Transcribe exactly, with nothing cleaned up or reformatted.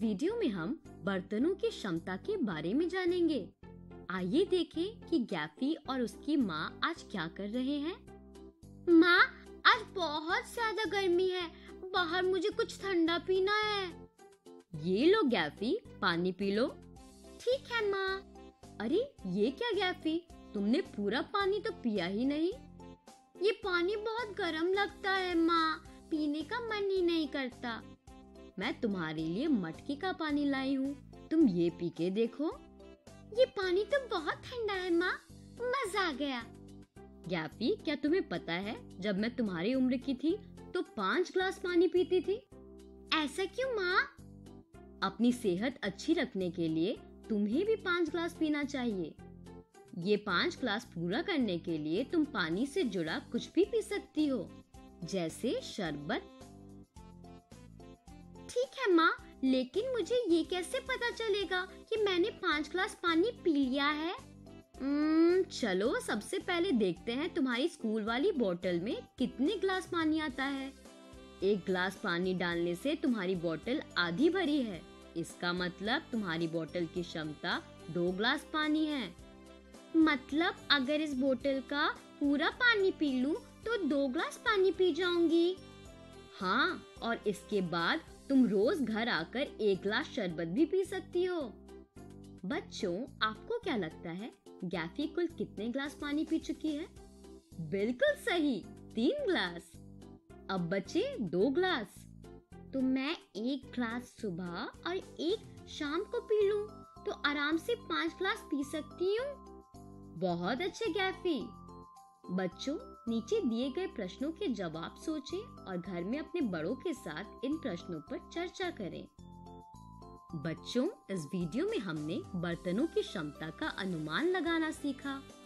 Video में हम बर्तनों की क्षमता के बारे में जानेंगे। आइए देखें कि गैफी और उसकी माँ आज क्या कर रहे हैं। माँ, आज बहुत ज्यादा गर्मी है, बाहर मुझे कुछ ठंडा पीना है। ये लो गैफी, पानी पी लो। ठीक है माँ। अरे ये क्या गैफी, तुमने पूरा पानी तो पिया ही नहीं। ये पानी बहुत गर्म लगता है माँ, पीने का मन ही नहीं करता। मैं तुम्हारे लिए मटके का पानी लाई हूँ, तुम ये पी के देखो। ये पानी तो बहुत ठंडा है माँ, मजा आ गया। गैफी, क्या तुम्हें पता है जब मैं तुम्हारी उम्र की थी तो पाँच ग्लास पानी पीती थी। ऐसा क्यों माँ? अपनी सेहत अच्छी रखने के लिए तुम्हें भी पाँच ग्लास पीना चाहिए। ये पाँच ग्लास पूरा करने के लिए तुम पानी से जुड़ा कुछ भी पी सकती हो, जैसे शरबत। ठीक है माँ, लेकिन मुझे ये कैसे पता चलेगा कि मैंने पाँच ग्लास पानी पी लिया है? हम्म, चलो सबसे पहले देखते हैं तुम्हारी स्कूल वाली बोतल में कितने ग्लास पानी आता है। एक ग्लास पानी डालने से तुम्हारी बोतल आधी भरी है, इसका मतलब तुम्हारी बोतल की क्षमता दो ग्लास पानी है। मतलब अगर इस बोतल का पूरा पानी पी लूं तो दो ग्लास पानी पी जाऊंगी। हाँ, और इसके बाद तुम रोज घर आकर एक ग्लास शरबत भी पी सकती हो। बच्चों, आपको क्या लगता है गैफी कुल कितने ग्लास पानी पी चुकी है? बिल्कुल सही, तीन ग्लास। अब बचे दो ग्लास। तो मैं एक ग्लास सुबह और एक शाम को पी लूं तो आराम से पाँच ग्लास पी सकती हूँ। बहुत अच्छे गैफी। बच्चों, नीचे दिए गए प्रश्नों के जवाब सोचें और घर में अपने बड़ों के साथ इन प्रश्नों पर चर्चा करें। बच्चों, इस वीडियो में हमने बर्तनों की क्षमता का अनुमान लगाना सीखा।